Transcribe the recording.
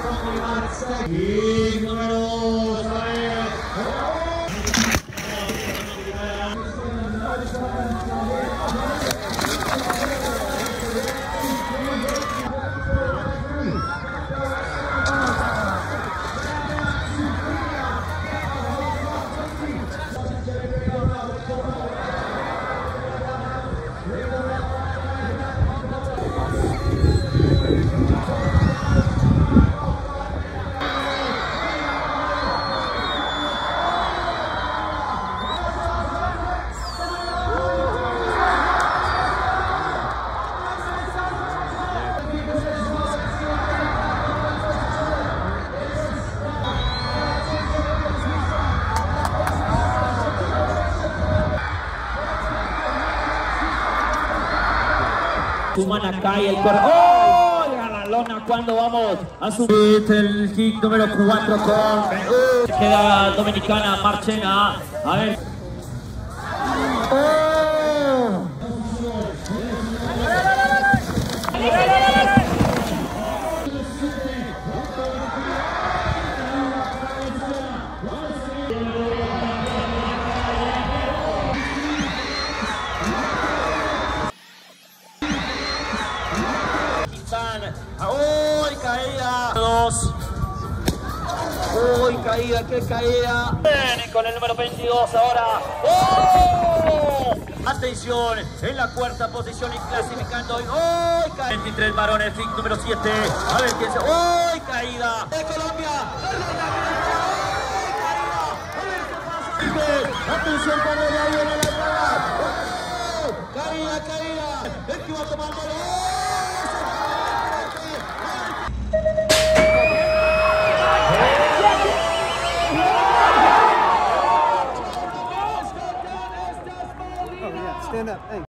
Y número 6. Suman acá y el corre. ¡Oh! A la lona cuando vamos a subir el kick número 4 con. Queda Dominicana Marchena. A ver. ¡Uy, caída! 2. ¡Uy, caída! ¡Qué caída! Viene con el número 22 ahora. ¡Oh! Atención, en la cuarta posición y clasificando hoy. ¡Uy, caída! 23 varones, kick número 7. A ver quién se. ¡Uy, caída! ¡De Colombia! Atención, por ahí viene la entrada. ¡Oh! Caída. El que va tomando. Stand up. Hey.